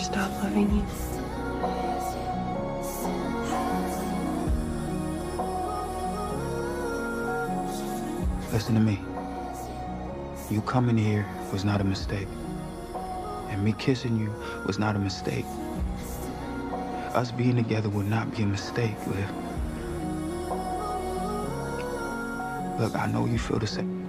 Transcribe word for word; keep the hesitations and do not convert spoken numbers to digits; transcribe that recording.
stop loving you. Listen to me. You coming here was not a mistake. And me kissing you was not a mistake. Us being together would not be a mistake, Liv. Look, I know you feel the same.